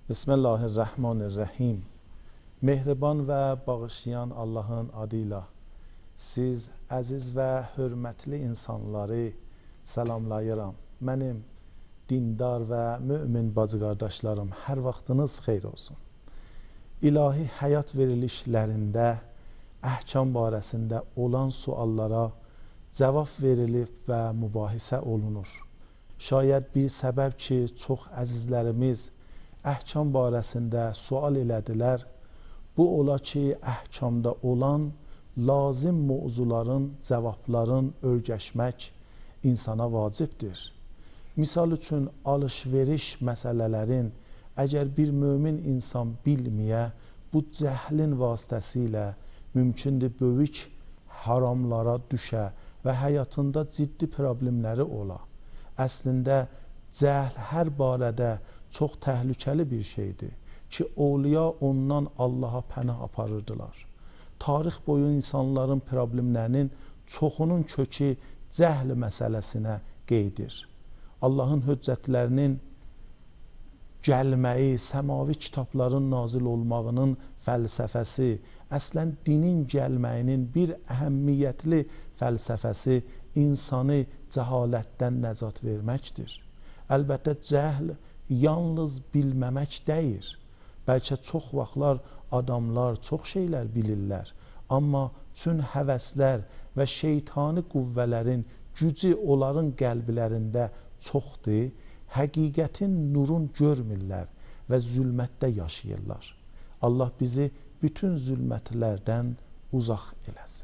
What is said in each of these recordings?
Bismillahirrahmanirrahim. Mehriban və bağışlayan Allahın adıyla siz əziz və hörmətli insanları salamlayıram. Mənim dindar və mümin bacı qardaşlarım, hər vaxtınız xeyir olsun. İlahi həyat verilişlərində, əhkam barəsində olan suallara cavab verilib və mübahisə olunur. Şayət bir səbəb ki, çox əzizlərimiz əhkam barəsində sual elədilər, bu ola ki, əhkamda olan lazım mövzuların, cavabların öyrəşmək insana vacibdir. Misal üçün, alış-veriş məsələlərin əgər bir mömin insan bilməyə, bu cəhlin vasitəsilə mümkündür böyük haramlara düşə və həyatında ciddi problemləri ola. Əslində, cəhl hər barədə çox təhlükəli bir şeydir ki, awliya ondan Allaha pənah aparırdılar. Tarix boyu insanların problemlərinin çoxunun kökü cəhl məsələsinə qeydir. Allahın höccətlərinin gəlməyi, səmavi kitabların nazil olmağının fəlsəfəsi, əslən dinin gəlməyinin bir əhəmiyyətli fəlsəfəsi insanı cəhalətdən nəcat verməkdir. Əlbəttə, cəhl yalnız bilməmək deyil. Bəlkə çox vaxtlar adamlar çox şeylər bilirlər, amma çün həvəslər və şeytani qüvvələrin gücü onların qəlblərində çoxdur, həqiqətin nurun görmürlər və zülmətdə yaşayırlar. Allah bizi bütün zülmətlərdən uzaq eləsin.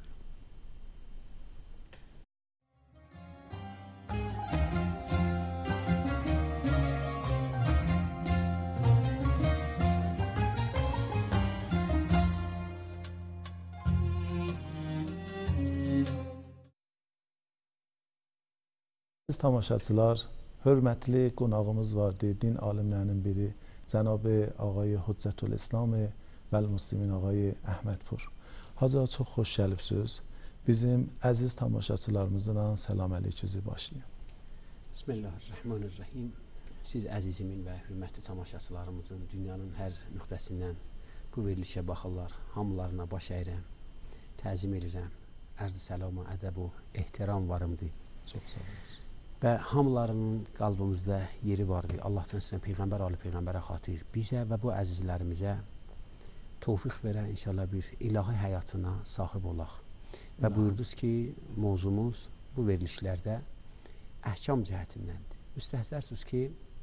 Siz tamaşaçılar, hörmətli qonağımız vardı, din alimlərinin biri, Cənab-ı Ağay Hüccətül-İslam vəl-Müslimin Ağay Əhmədpur. Hacı, çox xoş gəlibsiniz. Bizim əziz tamaşaçılarımızla səlam əleyküzü başlayın. Bismillahirrahmanirrahim. Siz əzizimin və hörmətli tamaşaçılarımızın dünyanın hər nöqtəsindən bu verilişə baxırlar. Hamılarına baş əyirəm, təzim edirəm. Ərz-i səlama, ədəb-u, ehtiram varımdır. Çox sağ olun. Və hamılarının qalbimizdə yeri vardır. Allahdan sizə Peyğəmbər, Ali Peyğəmbərə xatir bizə və bu əzizlərimizə tövfiq verə inşallah bir ilahi həyatına sahib olaq. Və buyurdunuz ki, mövzumuz bu verilişlərdə əhkam cəhətindəndir. Müstəhsərsiniz ki,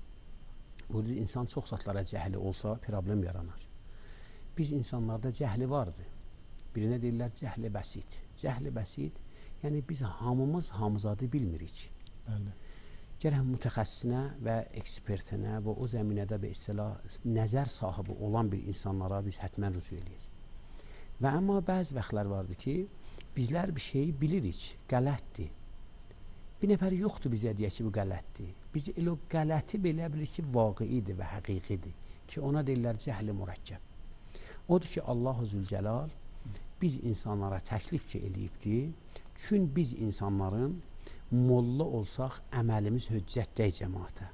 burada insan çox zatlara cəhli olsa problem yaranar. Biz insanlarda cəhli vardır. Birinə deyirlər cəhli bəsit. Cəhli bəsit, yəni biz hamımız hamızadı bilmirik. Bəli. Gərək mütəxəssisinə və ekspertinə və o zəminədə və nəzər sahibi olan bir insanlara biz hətmən rücu eləyək. Və amma bəzi vaxtlar vardır ki, bizlər bir şeyi bilirik, qələtdir. Bir nəfər yoxdur bizə deyək ki, bu qələtdir. Biz elə o qələti belə bilirik ki, vaqiidir və həqiqidir ki, ona deyirlər cəhli mürəkkəb. Odur ki, Allah-u Zülcəlal biz insanlara təklif ki, eləyibdir. Çünki biz insanların molla olsaq, əməlimiz höccətdəy cəmaata.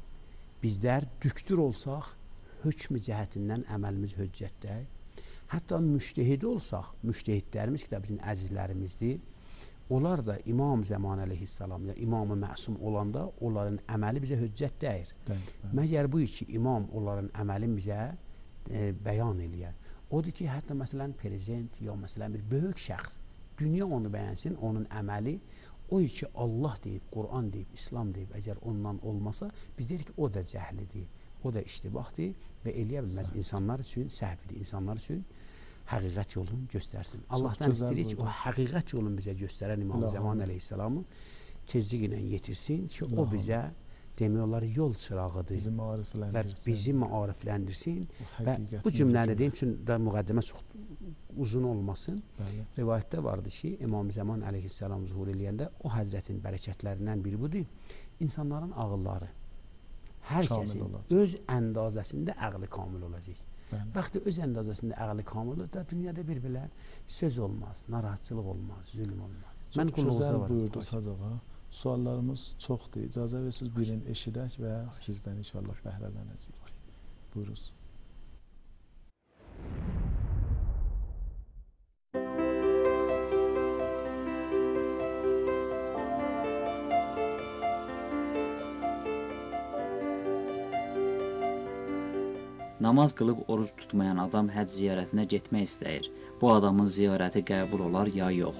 Bizlər düktür olsaq, hökmü cəhətindən əməlimiz höccətdəy. Hətta müştehid olsaq, müştehidlərimiz ki, də bizim əzizlərimizdir. Onlar da İmam Zəman əleyhissalam ya İmam-ı Məsum olanda onların əməli bizə höccət deyir. Məgər bu ki, imam onların əməlini bizə bəyan eləyər. Odur ki, hətta məsələn prezident ya məsələn bir böyük şəxs dünya onu bəyənsin, onun əməli o ki, Allah deyib, Qur'an deyib, İslam deyib, əgər ondan olmasa, biz deyirik ki, o da cəhlidir, o da iştibahdır və eləyə bilməz insanlar üçün, səhvidir, insanlar üçün həqiqət yolunu göstərsin. Allahdan istəyirik ki, o həqiqət yolunu bizə göstərən İmam Zəman əleyhissalamı tezlik ilə yetirsin ki, o bizə demək olar yol çırağıdır və bizi maarifləndirsin və bu cümləni deyim, çünki müqəddimə çox uzun olmasın. Rivayətdə vardır ki, İmam Zəman əleyhissalam zuhur eləyəndə o həzrətin bərəkətlərindən biri budur. İnsanların ağılları hər kəsin öz əndazəsində əqli kamil olacaq. Vaxtı öz əndazəsində əqli kamil olur da dünyada bir-birlə söz olmaz, narahatçılıq olmaz, zülm olmaz. Çox gözəl buyurdunuz Hacı ağa. Suallarımız çoxdur. İcazə verirsiniz birini eşidək və sizdən inşallah bəhrələnəcəyik. Buyurunuz. Namaz qılıb oruc tutmayan adam həcc ziyarətinə getmək istəyir. Bu adamın ziyarəti qəbul olar ya yox?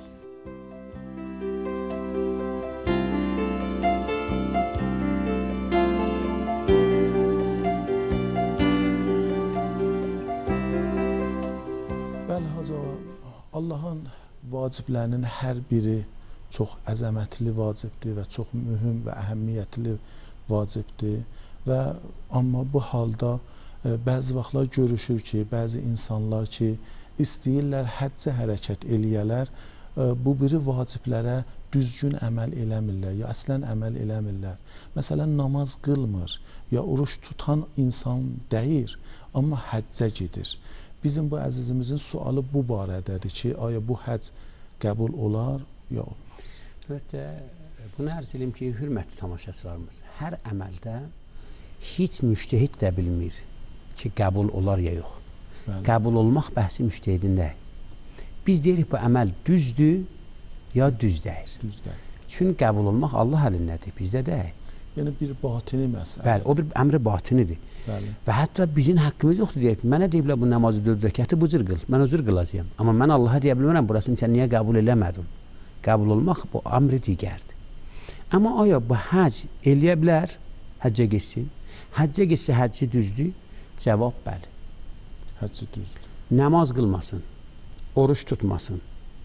Bəli, Hacı ağa, Allahın vaciblərinin hər biri çox əzəmətli vacibdir və çox mühüm və əhəmiyyətli vacibdir və amma bu halda bəzi vaxtlar görüşür ki, bəzi insanlar ki, istəyirlər həccə hərəkət eləyələr, bu biri vaciblərə düzgün əməl eləmirlər, ya əslən əməl eləmirlər. Məsələn, namaz qılmır, ya oruç tutan insan deyir, amma həccə gedir. Bizim bu əzizimizin sualı bu barədədir ki, aya bu həcc qəbul olar, ya olmaz. Evet, bunu ərz edeyim ki, hürmətli tamaşaçılarımız, hər əməldə heç müştehid də bilmir ki, qəbul olar ya yox. Bəli. Qəbul olmaq bəhsi müştehidində. Biz deyirik, bu əməl düzdür, ya düz deyil. Düz deyil. Çünki qəbul olmaq Allah əlindədir, bizdə deyil. Yəni bir batini məsələ. Bəli, o bir əmri batinidir. Bəli. Və hətta bizim haqqımız yoxdur deyək. Mənə deyiblər bu namazı 4 rəkəti bu cür qıl. Mən o cür qılacağam. Amma mən Allaha deyə bilmərəm, burasını sən niyə qəbul eləmədin? Qəbul olmaq bu əmri digərdir. Amma aya bu həcc eləyə bilər, həccə getsin. Həccə getsə həcci düzdür? Cavab bəli. Həcci düzdür. Namaz qılmasın, oruç tutmasın,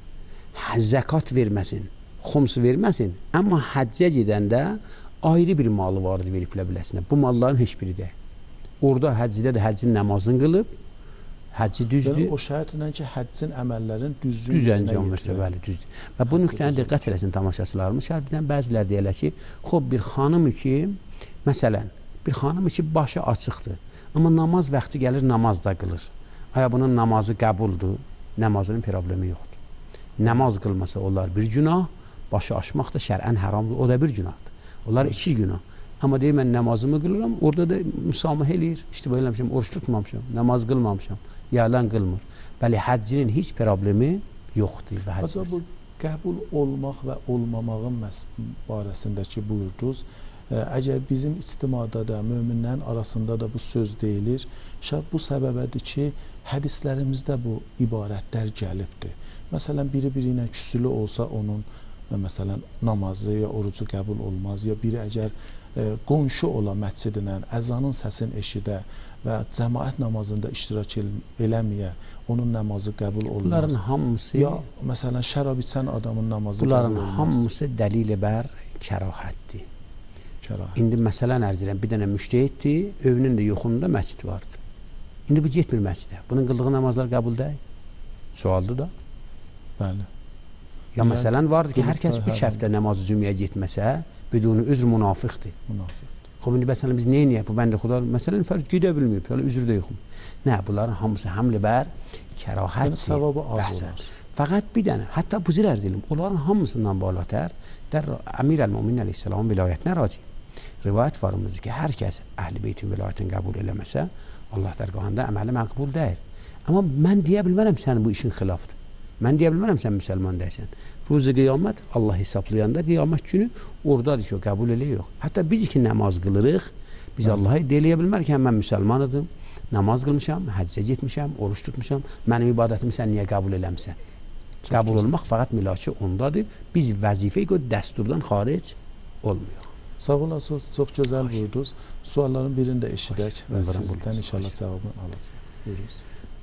zəkat verməsin, xums verməsin. Amma həccə gedəndə ayrı bir malı vardı verib biləsinə. Bu malların heç biri deyil. Orada həccidə də həccin namazını qılıb, həcci düzdür. Yəni, o şərtlə ki, həccin əməllərin düz əncam versə, bəli, düzdür. Və bu nöqtəni diqqət eləsin tamaşaçılarımız. Şərtdən bəzilər deyirlər ki, xob bir xanım ki, məsələn, bir xanım ki, başı açıqdır. Amma namaz vaxtı gəlir, namaz da qılır. Aya bunun namazı qəbuldur, namazının problemi yoxdur. Namaz qılmasa onlar bir günah, başı açmaq da şərən haramdır, o da bir günahdır. Onlar iki günah. Amma deyir, mən namazımı qılıram, orada da müsamah eləyir. İşte belə eləmişəm, oruç tutmamışam, namaz qılmamışam, yalan qılmır. Bəli, həccinin heç problemi yoxdur. Hacı, bu qəbul olmaq və olmamağın barəsindəki buyurdunuz. Əgər bizim ictimada da, möminlərin arasında da bu söz deyilir, bu səbəbədir ki, hədislərimizdə bu ibarətlər gəlibdir. Məsələn, biri-biri ilə küsülü olsa onun məsələn, namazı ya orucu qəbul olmaz, ya biri əgər qonşu ola məscidlə, əzanın səsini eşidə və cəmaət namazında iştirak eləməyə, onun namazı qəbul olmaz. Bunların hamısı... Ya, məsələn, şərab içən adamın namazı qəbul olmaz. Bunların hamısı dəlil-i bər kərahətdir. Kərahət. İndi məsələn ərz edirəm, bir dənə müştehiddir, evinin də yoxunda məscid vardır. İndi bu getmir məscidə. Bunun qıldığı namazlar qəbul deyil. Sualdır da. Bəli. Ya məsələn vardır ki, hər kəs 3 həftə namazı cümləyə getməsə, biduni üzr münafiqdir. Münafiqdir. Xob, indi məsələn biz nə edəyək? Bu bəndə xuda, məsələn, fərz gedə bilməyib, üzr də yoxum. Nə, bunların hamısı həmli bər kərahətdir. Yəni, savabı az olar. Fəqət bir dənə, hətta bu cür ərz edim, onların hamısından balatər, der Əmir əl-Mumin əleyhissalamın vilayətinə raci. Rivayət varımızdır ki, hər kəs əhl-i beytin vilayətini qəbul eləməsə, Allah dərgahında əməli məqbul deyil. Amma mən deyə bilmərəm sənin bu işin xilafdır. Mən deyə bilmərəm sən müsəlman deyəsən. Ruzi qiyamət, Allah hesablayanda qiyamət günü oradadır ki, o qəbul elə yox. Hətta biz ki, namaz qılırıq, biz Allah'a deyə bilmər ki, mən müsəlmanıdım, namaz qılmışam, həccə getmişəm, oruç tutmuşam, mənim ibadətimi sən niyə qəbul eləmsən? Qəbul olmaq fəqət milaki ondadır. Biz vəzifəyi o dəsturdan xaric olmuyor. Sağ olasınız, çox gözəl buyurdunuz. Sualların birini də eşidək və sizdən inşallah cavabını alacaq. Buyurunuz.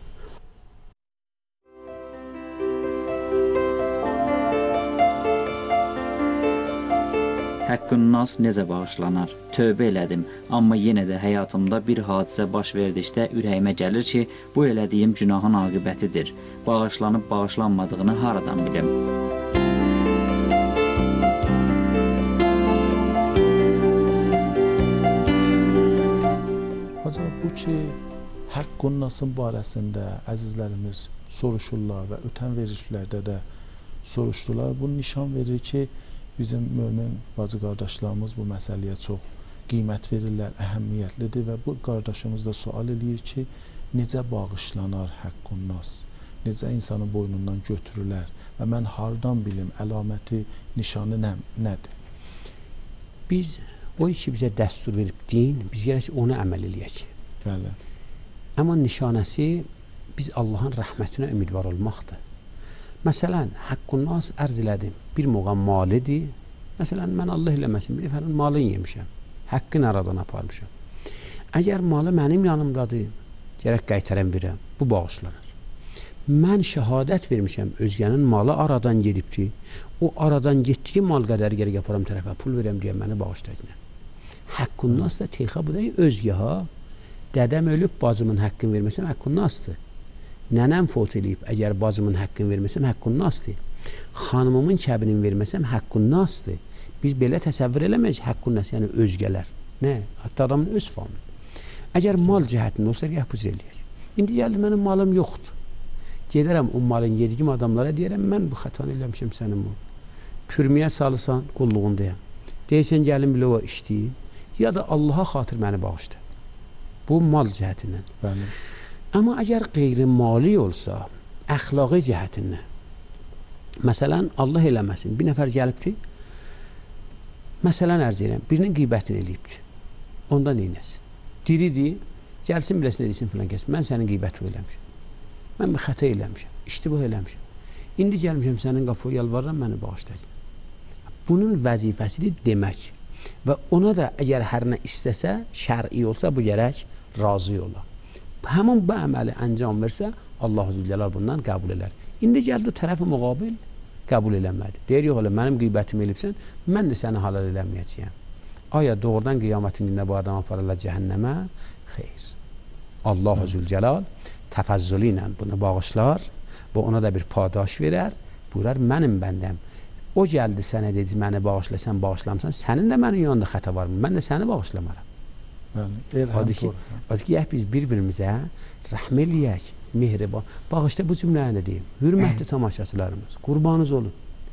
Haqqın nas necə bağışlanar? Tövbə elədim, amma yenə də həyatımda bir hadisə baş verdikdə ürəyimə gəlir ki, bu elədiyim günahın aqibətidir. Bağışlanıb bağışlanmadığını haradan bilim? Hacı, bu ki, haqqın nasın barəsində əzizlərimiz soruşurlar və ötən verişlərdə də soruşdular. Bu nişan verir ki, bizim mömin bacı qardaşlarımız bu məsələyə çox qiymət verirlər, əhəmiyyətlidir və bu qardaşımız da sual eləyir ki, necə bağışlanar həqqun nas? Necə insanın boynundan götürürlər və mən hardan bilim əlaməti, nişanı nədir? Biz o işi bizə dəstur verib din, biz gərək ona əməl eləyək. Bəli. Amma nişanəsi biz Allahın rəhmətinə ümidvar olmaqdır. Məsələn, həqqun nas ərz elədim, bir muğam malidir. Məsələn, mən Allah eləməsin, bir nəfərin malını yemişəm, həqqini aradan aparmışam. Əgər malı mənim yanımdadır, gərək qaytaran birəm, bu bağışlanır. Mən şəhadət vermişəm, özgənin malı aradan gedibdir. O aradan getdiyi mal qədəri gərək yaparam tərəfə, pul verəm deyə məni bağışlayacaq. Həqqun nas da teyxa bu da özgə ha. Dədəm ölüb, bacımın həqqini verməsəm, həqqun nasdır. Nənəm fot eləyib, əgər bacımın həqqini verməsəm, həqqun nasdır. Xanımımın kəbinin verməsəm, həqqun nasdır. Biz belə təsəvvür eləməyik, həqqun nas, yəni özgələr. Nə? Hətta adamın öz famili. Əgər mal cəhətində olsa, gəh bu cür eləyək. İndi gəldi, mənim malım yoxdur. Gedərəm o malın yediyim adamlara, deyərəm, mən bu xətanı eləmişəm sənin mal. Pürməyə salırsan, qulluğundayam. Deyirsən, gəlin bilə o işləyim, ya da Allaha xatır məni bağışla. Bu mal cəhətindən. Bəli. Amma əgər qeyri-mali olsa, əxlaqi cəhətindən, məsələn, Allah eləməsin, bir nəfər gəlibdir, məsələn, ərz edirəm, birinin qeybətini eləyibdir, ondan neynəsin? Diridir, gəlsin biləsin, edilsin filan kəs, mən sənin qeybətini eləmişəm, mən bir xəta eləmişəm, iştibah eləmişəm, indi gəlmişəm sənin qapıya yalvarıram, məni bağışlayacaq. Bunun vəzifəsidir demək və ona da əgər hər nə istəsə, şər'i olsa, bu gərək razı ola. Həmin bu əməli əncam versə, Allah-u Zülcəlal bundan qəbul elər. İndi gəldi o tərəfi müqabil qəbul eləmədi. Deyir, yox, mənim qeybətimi elibsən, mən də səni halal eləməyəcəyəm. Aya doğrudan qiyamətin günündə bu adam aparırlar cəhənnəmə? Xeyr. Allah-u Zülcəlal təfəzzülü ilə bunu bağışlar və ona da bir padaş verər. Buyurar, mənim bəndəm. O gəldi sənə dedi, məni bağışlasan, bağışlamsan, sənin də mənim yanında xəta var mı? Mən də səni bağışlamaram. Odur ki, biz bir-birimizə rəhm eləyək, mehriban. Bağışda bu cümləni də deyim. Hürmətli tamaşaçılarımız, qurbanız olun.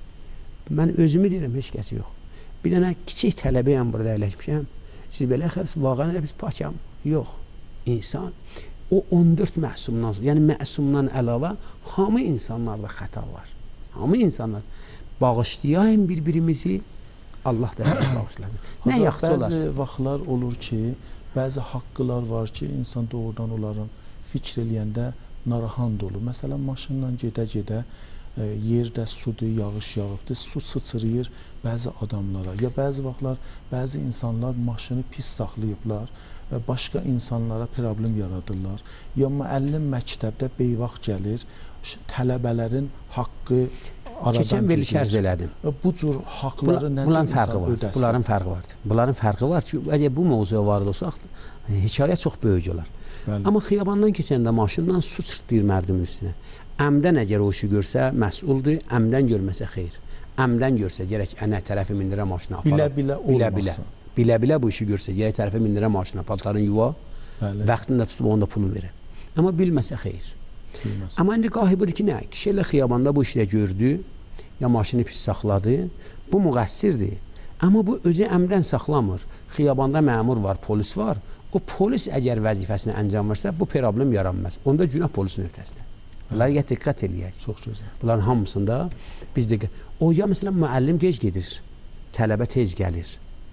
Mən özümü deyirəm, heç kəsi yox. Bir dənə kiçik tələbəyəm burada əyləşmişəm. Siz belə xərs, vaqən elə biz pakam. Yox. İnsan, o 14 məsumdan, yəni məsumdan əlavə, hamı insanlarda xəta var. Hamı insanlar. Bağışlayayım bir-birimizi, Allah da bağışlar. Nə yaxşı olar? Bəzi vaxtlar olur ki, bəzi haqqılar var ki, insan doğrudan onların fikr eləyəndə narahat olur. Məsələn, maşınla gedə-gedə yerdə sudur, yağış yağıbdır, su sıçrayır bəzi adamlara. Ya bəzi vaxtlar bəzi insanlar maşını pis saxlayıblar və başqa insanlara problem yaradırlar. Ya müəllim məktəbdə beyvaxt gəlir, tələbələrin haqqı keçən veriliş ərz elədim. Bu cür haqları necə insan ödəsin? Bunların fərqi vardır. Bunların fərqi var ki, əgər bu mövzuya vardı olsaq, hekayə çox böyük olar. Bəli. Amma xiyabandan keçəndə maşından su çırtlayır mərdumun üstünə. Əmdən əgər o işi görsə, məsuldur, əmdən görməsə xeyr. Əmdən görsə, gərək ənə tərəfi mindirə maşına aparır. Bilə-bilə olmasın. Bilə-bilə bu işi görsə, gərək tərəfi mindirə maşına, paltarın yuva, vaxtında tutub onda pulu verir. Amma bilməsə xeyr. Bilməsin. Amma indi qahi budur ki, nə? Kişi elə xiyabanda bu işlə gördü, ya maşını pis saxladı, bu müqəssirdir. Amma bu özü əmdən saxlamır. Xiyabanda məmur var, polis var. O polis əgər vəzifəsini əncam versə, bu problem yaranmaz. Onda günah polisin öhdəsində. Bunlara diqqət eləyək. Çox gözəl. Bunların hamısında biz də o ya məsələn müəllim gec gedir, tələbə tez gəlir.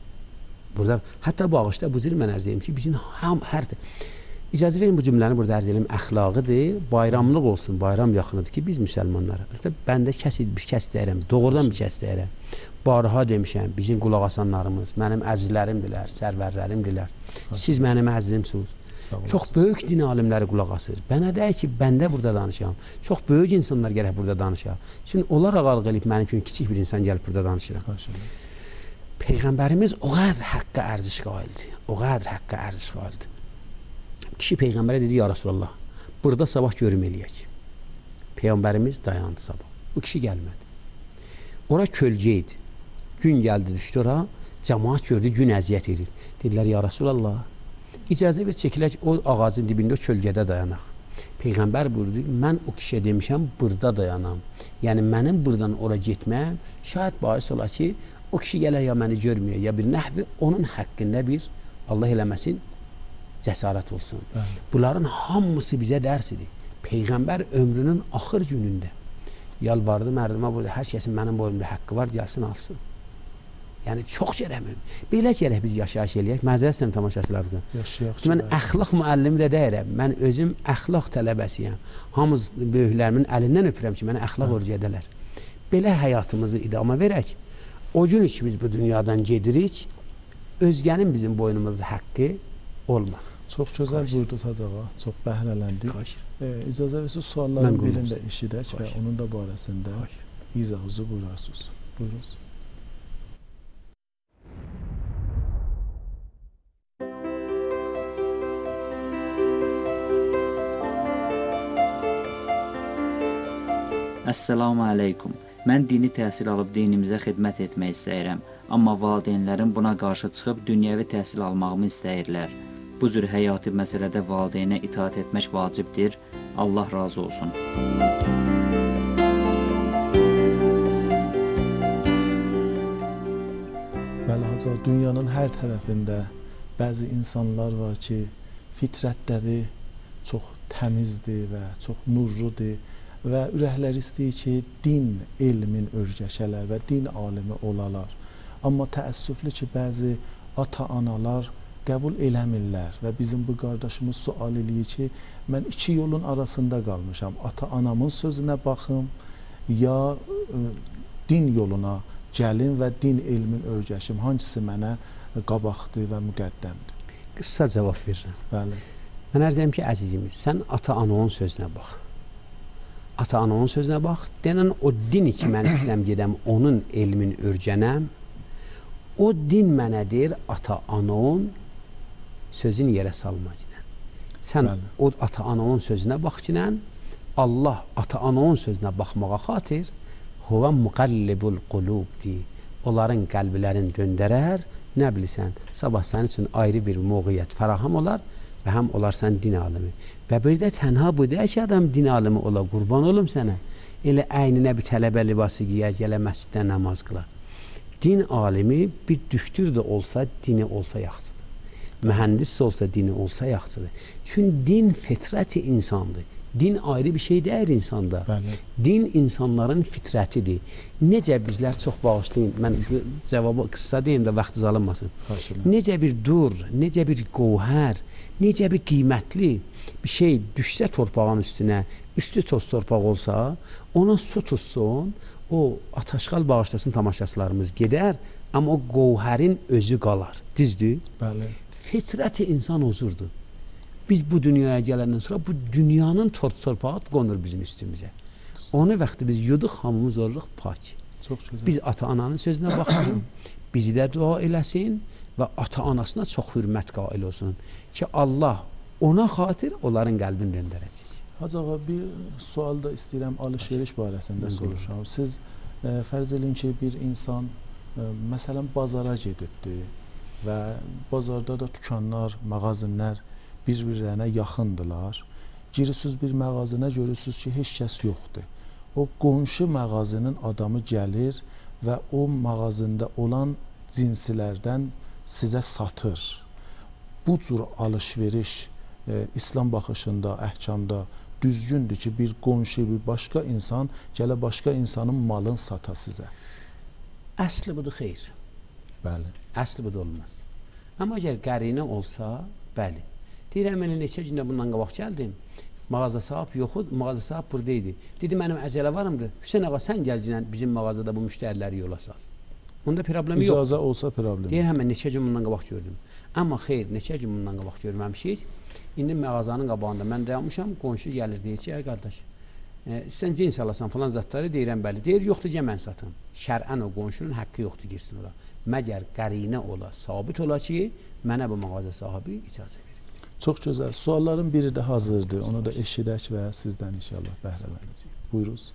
Burada hətta bağışda bu cür mən ərz edirəm ki, bizim hər İcazə verin bu cümləni burada ərz edelim, əxlaqıdır, bayramlıq olsun, bayram yaxınıdır ki, biz müsəlmanlara. Bəndə bir kəs deyərəm, doğrudan bir kəs deyərəm. Barha demişəm, bizim qulaq asanlarımız, mənim əzizlərimdirlər, sərvərlərimdirlər. Siz mənim əzizimsiniz. Çox böyük din alimləri qulaq asır. Bənə deyək ki, bəndə burada danışam. Çox böyük insanlar gələk burada danışam. Çünki onlar ağalıq eləyib mənim üçün kiçik bir insan gəlib burada danışıram. Peyğəmbərimiz o qədər haqqa ərziş qaildir. O qədər haqqa ərziş qaildir. Kişi Peyğəmbərə dedi, ya Rasulallah, burada sabah görüm eləyək. Peyğəmbərimiz dayandı sabah. Bu kişi gəlmədi. Ora kölgə idi. Gün gəldi, düşdü ora, cəmaat gördü, gün əziyyət edir. Dedilər, ya Rasulallah, icazə ver çəkilək, o ağacın dibində o kölgədə dayanaq. Peyğəmbər buyurdu, mən o kişiyə demişəm, burada dayanam. Yəni, mənim buradan ora getməm, şayət bahis ola ki, o kişi gələ ya məni görmüyor, ya bir nəhvi onun haqqında bir Allah eləməsin cəsarət olsun. Bunların hamısı bizə dərsidir. Peyğəmbər ömrünün axır günündə yalvardı mərdimə, burada hər kəsin mənim boyumda haqqı var, gəlsin alsın. Yəni çox gərək mühüm. Belə gərək biz yaşayış eləyək. Məzərət istəyirəm tamaşaçılardan. Mən əxlaq müəllimi də deyirəm. Mən özüm əxlaq tələbəsiyəm. Hamız böyüklərimin əlindən öpürəm ki, mənə əxlaq öyrədələr. Belə həyatımızı idamə verək. O gün ki biz bu dünyadan gedirik, özgənin bizim boynumuzda haqqı olmaz. Çox gözəl buyurdunuz Hacı ağa. Çox bəhrələndik. İcazə versiniz, sualların birində eşidək və onun da barəsində izahınızı buyurarsınız. Buyurunuz. Əssalamu aleykum. Mən dini təhsil alıb dinimizə xidmət etmək istəyirəm. Amma valideynlərim buna qarşı çıxıb dünyəvi təhsil almağımı istəyirlər. Bu cür həyati məsələdə valideynə itaat etmək vacibdir. Allah razı olsun. Bəli, Hacı, dünyanın hər tərəfində bəzi insanlar var ki, fitrətləri çox təmizdir və çox nurludur və ürəkləri istəyir ki, din elmin öyrəşələr və din alimi olalar. Amma təəssüflü ki, bəzi ata-analar qəbul eləmirlər və bizim bu qardaşımız sual eləyir ki, mən iki yolun arasında qalmışam. Ata-anamın sözünə baxım, ya din yoluna gəlim və din elmin öyrəşim. Hangisi mənə qabaqdır və müqəddəmdir? Qısa cavab verirəm. Bəli. Mən ərz edirəm ki, əzizimiz, sən ata-ananın sözünə bax. Ata-ananın sözünə bax. Denən o dini ki, mən istəyirəm gedəm, onun elmin öyrənəm. O din mənə deyir, ata-ananın sözünü yerə salmaq ilə. Sən o ata-ananın sözünə bax ilə, Allah ata-ananın sözünə baxmağa xatir, huvə müqallibul qulubdir. Onların qəlblərini döndərər, nə bilirsən, sabah sənin üçün ayrı bir mövqiyyət fəraham olar və həm olarsan din alimi. Və bir də tənha bu deyək ki, adam din alimi ola, qurban olum sənə. Elə əyninə bir tələbə libası giyək, elə məsciddə namaz qılar. Din alimi bir düktür də olsa, dini olsa yaxşıdır. Mühəndis olsa, dini olsa yaxşıdır. Çünki din fitrəti insandır. Din ayrı bir şey deyir insanda. Bəli. Din insanların fitrətidir. Necə bizlər çox bağışlayın, mən cavabı qısa deyim də vaxtınız alınmasın. Necə bir dur, necə bir qovhər, necə bir qiymətli bir şey düşsə torpağın üstünə, üstü toz torpaq olsa, ona su tutsun, o ataşqal bağışlasın tamaşaçılarımız gedər, amma o qovhərin özü qalar. Düzdür? Bəli. Fitrəti insan huzurdur. Biz bu dünyaya gələndən sonra bu dünyanın torpağı qonur bizim üstümüzə. Onu vaxtı biz yuduq, hamımız oluruq pak. Çox gözəl. Biz ata-ananın sözünə baxsın, bizi də dua eləsin və ata-anasına çox hürmət qail olsun ki, Allah ona xatir onların qəlbini döndərəcək. Hacı ağa, bir sual da istəyirəm alış-veriş barəsində soruşam. Siz fərz edin ki, bir insan məsələn bazara gedibdir və bazarda da dükanlar, mağazinlər bir-birlərinə yaxındılar. Girirsiniz bir mağazına, görürsünüz ki, heç kəs yoxdur. O qonşu mağazinin adamı gəlir və o mağazında olan cinsilərdən sizə satır. Bu cür alış-veriş İslam baxışında, əhkamda düzgündür ki, bir qonşu, bir başqa insan gələ başqa insanın malını sata sizə. Əsli budur xeyr. Bəli. Əsli budur olmaz. Amma əgər qərinə olsa, bəli. Deyirəm, mən neçə gündə bundan qabaq gəldim. Mağaza sahib yoxud, mağaza sahib buradaydı. Dedi, mənim əcələ varımdır. Hüseyin ağa, sən gəlcinən bizim mağazada bu müştəriləri yola sal. Onda problemi yox. İcazə olsa problemi. Deyirəm, mən neçə gün bundan qabaq gördüm. Amma xeyr, neçə gün bundan qabaq görməmişik. İndi mağazanın qabağında mən dayanmışam, qonşu gəlir, deyir ki, qardaş, sən cins alasan falan zatları, deyirəm, bəli. Deyir, yoxdur, gəl mən satım. Şərən o qonşunun haqqı yoxdur, girsin ora. Məgər qərinə ola, sabit ola ki, mənə bu mağaza sahibi icazə verir. Çox gözəl. Sualların biri də hazırdır. Onu da eşidək və sizdən inşallah bəhrələnəcəyik. Buyurunuz.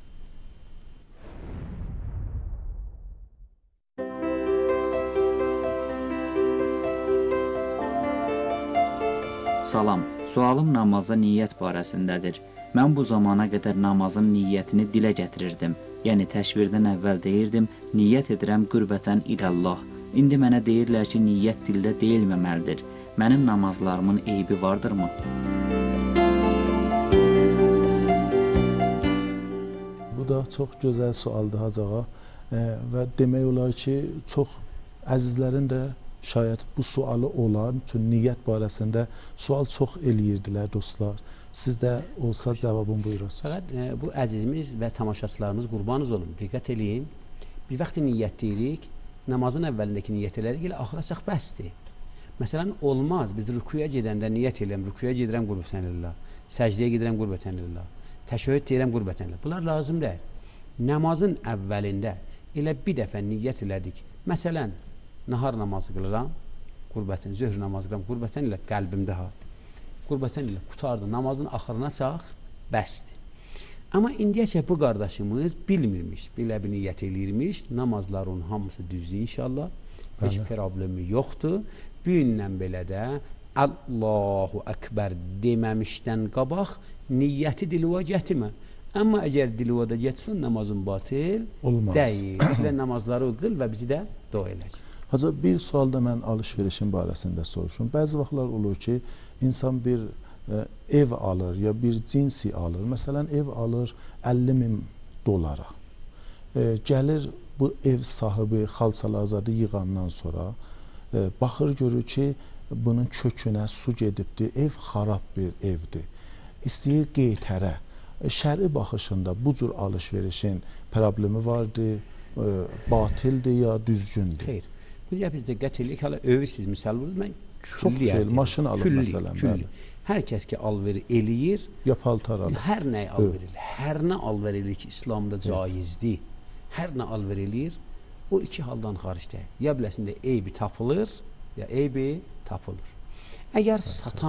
Salam. Sualım namazda niyyət barəsindədir. Mən bu zamana qədər namazın niyyətini dilə gətirirdim. Yəni təşvirdən əvvəl deyirdim, niyyət edirəm qürbətən ilallah. İndi mənə deyirlər ki, niyyət dildə deyilməməlidir. Mənim namazlarımın eybi vardırmı? Bu da çox gözəl sualdır Hacı ağa. Və demək olar ki, çox əzizlərin də şayət bu sualı olan, çünki niyyət barəsində sual çox eləyirdilər dostlar. Sizdə olsa cavabını buyurasınız. Fəqət bu əzizimiz və tamaşaçılarımız qurbanız olun. Diqqət eləyin. Biz vaxtı niyyət deyirik, namazın əvvəlindəki niyyət elərik, elə axıra çax bəsdir. Məsələn, olmaz. Biz rükuya gedəndə niyyət eləyəm, rükuya gedirəm qurbətən lillah, səcdəyə gedirəm qurbətən lillah, təşəhhüd deyirəm qurbətən lillah. Bunlar lazım deyil. Namazın əvvəlində elə bir dəfə niyyət elədik. Məsələn, nahar namazı qılıram, qurbətən, zöhr namazı qılıram, qurbətən ilə qəlbimdə ha. Qurbətən ilə qutardı, namazın axırına çax, bəsdir. Amma indiyəcə bu qardaşımız bilmirmiş, belə bir niyyət eləyirmiş, namazların hamısı düzdür inşallah, heç problemi yoxdur. Bu gündən belə də Allahu Ekber deməmişdən qabaq niyyəti diluva gətirmə. Amma əgər diluva da getsin, namazın batil deyil. Bizlə namazları qıl və bizi də dua elək. Hacı, bir sualda mən alış-verişin barəsində soruşum. Bəzi vaxtlar olur ki, insan bir ev alır ya bir cinsi alır. Məsələn, ev alır 50.000 dolara. Gəlir bu ev sahibi xalçalazadı yığandan sonra baxır görür ki, bunun kökünə su gedibdir, ev xarab bir evdir. İstəyir qeytərə. Şəri baxışında bu cür alış-verişin problemi vardır, batildir ya düzgündür? Xeyr. Bu ya biz diqqət edirik, hala övürsüz misal vurur, mən külliyyət. Çox maşın alır məsələn. Külli. Hər kəs ki alveri eləyir, ya paltar alır. Hər nəyi alver eləyir. Hər nə alver eləyir ki, İslamda caizdir. Hər nə alver eləyir, o iki haldan xaricdir. Ya biləsində eybi tapılır, ya eybi tapılır. Əgər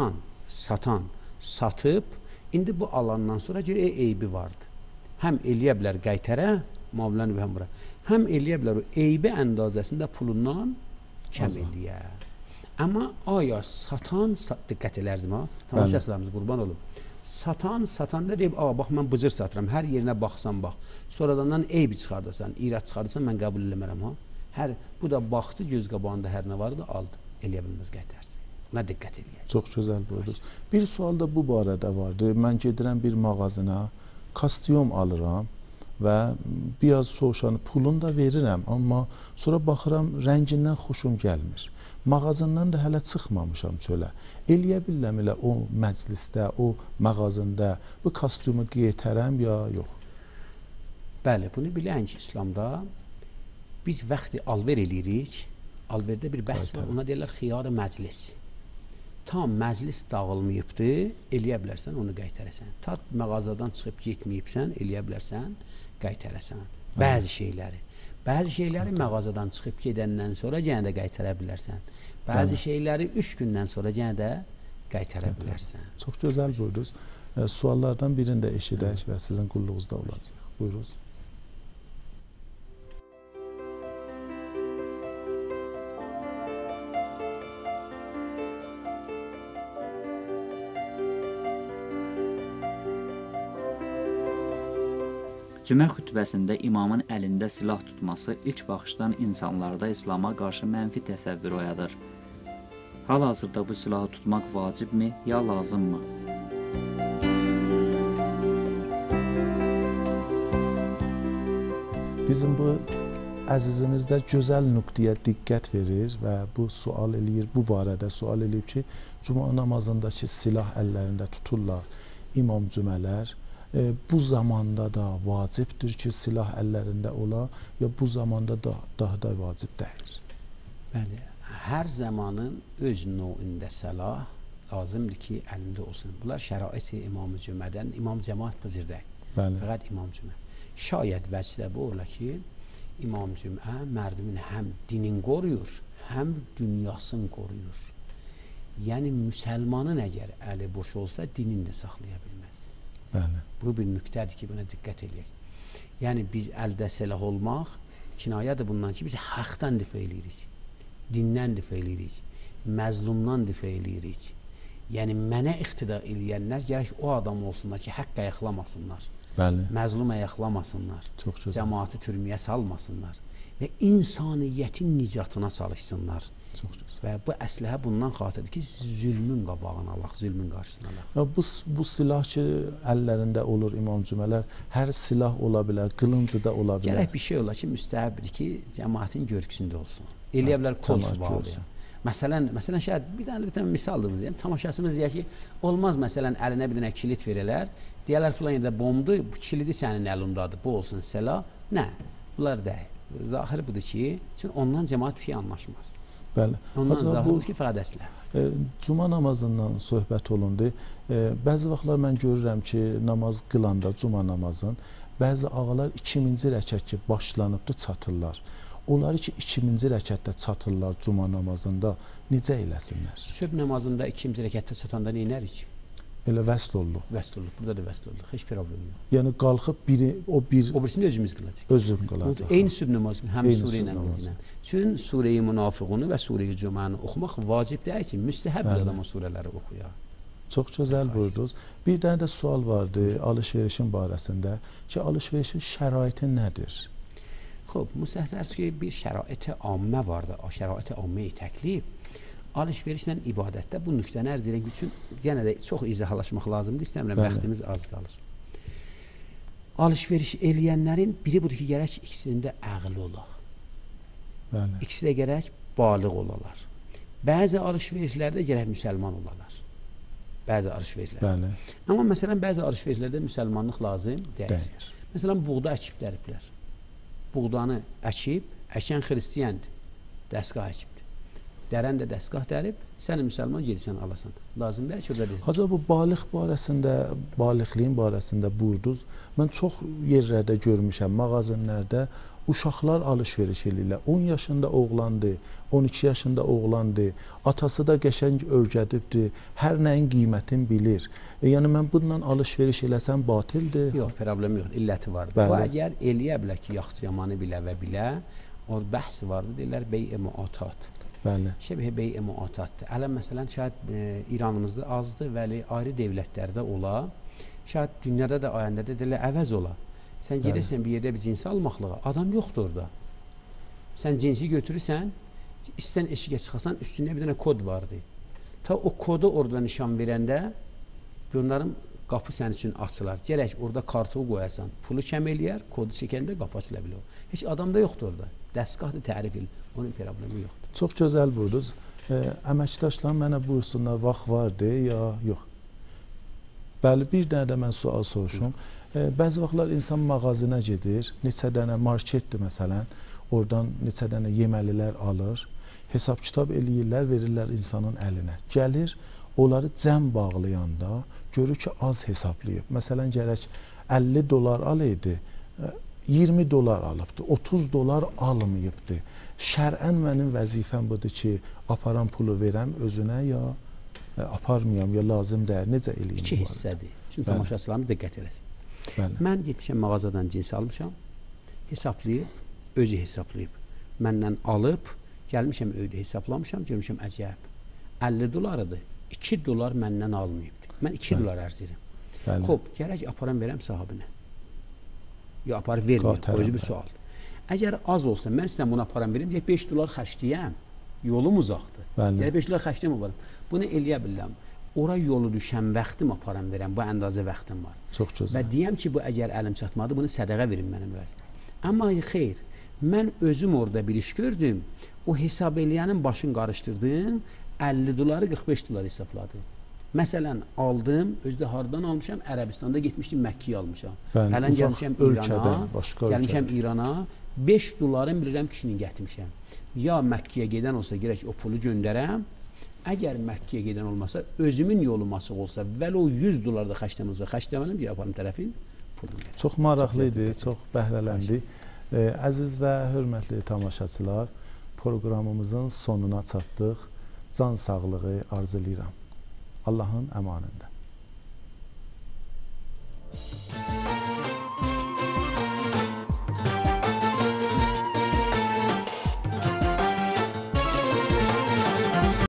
satan satıb, indi bu alandan sonra görə eybi vardı. Həm eləyə bilər qaytərə, müavilən və həmra. Həm eləyə bilər o eybi əndazəsində pulundan kəm eləyə. Amma aya satan, diqqət elərzim ha, tamaşaçılarımız qurban olub. Satanda deyib, bax mən bıcır satıram, hər yerinə baxsan bax. Sonradan eybi çıxardırsan, irad çıxardırsan, mən qəbul eləmərəm ha. Bu da baxdı, göz qabağında hər nə vardı, aldı. Eləyə bilməz qaytarsı. Buna diqqət eləyək. Çox gözəl buyurdunuz. Bir sual da bu barədə vardı. Mən gedirəm bir mağazına, kostyum alıram və biraz soğuşanı pulunu da verirəm, amma sonra baxıram rəngindən xoşum gəlmir. Mağazından da hələ çıxmamışam çölə. Eləyə bilirəm elə o məclisdə, o mağazında bu kostyumu geytərəm ya yox? Bəli, bunu bilən ki, İslamda biz vaxtı alver eləyirik, alverdə bir bəhs var, ona deyirlər xiyar-ı məclis. Tam məclis dağılmayıbdır, eləyə bilərsən, onu qaytarəsən. Ta mağazadan çıxıb getməyibsən, eləyə bilərsən, qaytarəsən. Bəzi şeyləri mağazadan çıxıb gedəndən sonra yenə də qaytara bilərsən. Bəzi şeyləri 3 gündən sonra yenə də qaytara bilərsən. Çox gözəl buyurdunuz. Suallardan birini də eşidək və sizin qulluğunuzda olacaq. Buyurunuz. Cümə xütbəsində imamın əlində silah tutması ilk baxışdan insanlarda İslama qarşı mənfi təsəvvür oyadır. Hal-hazırda bu silahı tutmaq vacibmi, ya lazımmı? Bizim bu əzizimiz də gözəl nöqtəyə diqqət verir və bu sual eləyir, bu barədə sual eləyib ki, cümə namazındakı silah əllərində tuturlar imam cümələr. Bu zamanda da vacibdir ki, silah əllərində ola, ya bu zamanda da daha da vacib deyil? Bəli, hər zamanın öz növündə silah lazımdır ki, əlində olsun. Bunlar şərait-i imam-ı cümədən, imam cəmaat pızırdır. Fəqət imam cümə. Şayət vəcdə bu ola ki, imam cümə mərdimin həm dinin qoruyur, həm dünyasını qoruyur. Yəni, müsəlmanın əgər əli boş olsa, dinin də saxlaya bilməz. Bu bir nüqtədir ki, buna diqqət edək. Yəni, biz əldə silah olmaq, kinayədir bundan ki, biz haqdan difə eləyirik, dindən difə eləyirik, məzlumdan difə eləyirik. Yəni, mənə iqtida eləyənlər gərək o adam olsunlar ki, haqq ayaqlamasınlar. Bəli. Məzlum ayaqlamasınlar, Çox gözəl. cəmaatı türməyə salmasınlar və insaniyyətin nicatına çalışsınlar. Çox gözəl. Və bu əsləhə bundan xatirdir ki, zülmün qabağını alaq, zülmün qarşısını alaq. Ya bu silah ki əllərində olur imam cümələr, hər silah ola bilər, qılıncı da ola bilər. Gərək bir şey ola ki, müstəhəbdir ki, cəmaətin görküsündə olsun. Eləyə bilər kol bağlayın. Məsələn şəhət bir dənə misaldır bu deyəm. Tamaşaçımız deyək ki, olmaz məsələn əlinə bir dənə kilit verələr, deyərlər filan yerdə bombu, bu kilidi sənin əlindadır, bu olsun silah. Nə? Bunlar deyil. Zahir budur ki, çünki ondan cəmaət bir şey anlaşmaz. Bəli. Ondan zahirdir ki, fəqət əsləh. Cuma namazından söhbət olundu. Bəzi vaxtlar mən görürəm ki, namaz qılanda, cuma namazın, bəzi ağalar 2000-ci rəkət ki, başlanıbdır, çatırlar. Onları ki, 2000-ci rəkətdə çatırlar cuma namazında, necə eləsinlər? Sübh namazında 2-ci rəkətdə çatanda neynərik? Elə vəsl olduq. Vəsl olduq, burada da vəsl olduq, heç problem yox. Yəni qalxıb o birisini özümüz qılacaq. Özüm qılacaq. Eyni sübh namazı, həm surə ilə qılacaq. Çünki surə-i Münafiqunu və surə-i Cüməni oxumaq vacib deyil ki, müstəhəbdir adama surələri oxuya. Çox gözəl buyurdunuz. Bir dənə də sual vardı alış-verişin barəsində ki, alış-verişin şəraiti nədir? Xoş, müstəhsər ki, bir şərait-i ammə vardı. O şərait-i amməyi təklif alış-verişlə ibadətdə bu nöqtəni ərz edən üçün yenə də çox izahalaşmaq lazımdır. İstəmirəm, vaxtımız az qalır. Alış-veriş eləyənlərin biri budur ki, gərək ikisinin də ağıllı olaq. Bəli. İkisi də gərək balıq olalar. Bəzi alış-verişlərdə gərək müsəlman olalar. Bəzi alış-verişlərdə. Bəli. Amma məsələn, bəzi alış-verişlərdə müsəlmanlıq lazım deyil. Məsələn, buğda əkib dəriblər. Buğdanı əkib, əkən xristiyandır, dəstgah əkibdir. Dərən də dəstgah dərib, sən müsəlman gedirsən alasan. Lazım deyil ki, orada deyil. Hacı, bu balıq barəsində, balıqliyin barəsində buyurdunuz. Mən çox yerlərdə görmüşəm, mağazinlərdə uşaqlar alış-veriş eləyirlər. 10 yaşında oğlandır, 12 yaşında oğlandır, atası da qəşəng öyrədibdir, hər nəyin qiymətini bilir. Yəni, mən bununla alış-veriş eləsəm batildir? Yox, problem yox, illəti vardır. Bəli. Bu, əgər eləyə bilər ki, yaxşı yamanı bilə və bilə, o bəhsi vardır, deyirlər bey-i muatat. Bəli. Şəbih bey-i muatatdır. Ələm, məsələn, şayət İranımızda azdır, vəli ayrı devlətlərdə ola, şayət dünyada da ayəndə də deyirlər, əvəz ola. Sən gedəsən bir yerdə bir cinsi almaqlığa, adam yoxdur orada. Sən cinsi götürürsən, istən eşiqə çıxasan, üstündə bir dənə kod vardı. Ta o kodu orada nişan verəndə, onların qapı sənin üçün açılar. Gərək orada kartı qoyasan, pulu kəm eləyər, kodu çəkəndə qapı açıla bilir. Heç adam da yoxdur orada. Dəstgahdır, tərif il. Onun problemi yoxdur. Çox gözəl buyurdunuz. Əməkdaşlar mənə buyursunlar, vaxt vardı ya yox. Bəli, bir dənə də mən sual soruşum. Bəzi vaxtlar insan mağazinə gedir, neçə dənə marketdir məsələn, oradan neçə dənə yeməlilər alır, hesab kitab eləyirlər, verirlər insanın əlinə. Gəlir, onları cəm bağlayanda görür ki, az hesablayıb. Məsələn, gərək 50 dolar alaydı, 20 dolar alıbdı, 30 dolar almayıbdı. Şərən mənim vəzifəm budur ki, aparan pulu verəm özünə ya aparmayam, ya lazım deyil. Necə eləyim? İki hissədir. Çünki tamaşaçılarımız diqqət eləsin. Bəli. Mən getmişəm mağazadan cins almışam, hesablayıb, özü hesablayıb. Məndən alıb, gəlmişəm öydə hesaplamışam, görmüşəm əcəb. 50 dolarıdır, 2 dolar məndən almayıbdır. Mən 2 dolar ərz edirəm. Xoş, gərək aparam verəm sahibinə. Ya aparıb verməyəm, özü bir sual. Əgər az olsa, mən istəyəm bunu aparam verim, deyək 5 dolar xərcləyəm, yolum uzaqdır. Deyək 5 dolar xərcləyəm aparam. Bunu eləyə biləm. Ora yolu düşən vaxtım aparam verəm, bu əndazə vaxtım var. Çox gözəl. Və deyəm ki, bu əgər əlim çatmadı, bunu sədəqə verin mənim vəzinə. Amma xeyr, mən özüm orada bir iş gördüm, o hesab eləyənin başını qarışdırdım, 50 doları 45 dolar hesabladı. Məsələn, aldım, özdə hardan almışam, Ərəbistanda getmişdim, Məkkiyə almışam. Hələn gəlmişəm İrana, 5 doların bilirəm kişinin gətirmişəm. Ya Məkkiyə gedən olsa, gerək o pulu göndərəm, əgər Məkkiyə gedən olmasa, özümün yolum açıq olsa, vəli o 100 dolar da xərcləməm olsa, xərcləməliyəm, bir aparım tərəfin pulunu verim. Çox maraqlı idi, çox bəhrələndik. Əziz və hörmətli tamaşaçılar, proqramımızın sonuna çatdıq. Can sağlığı arzulayıram. Allahın əmanında.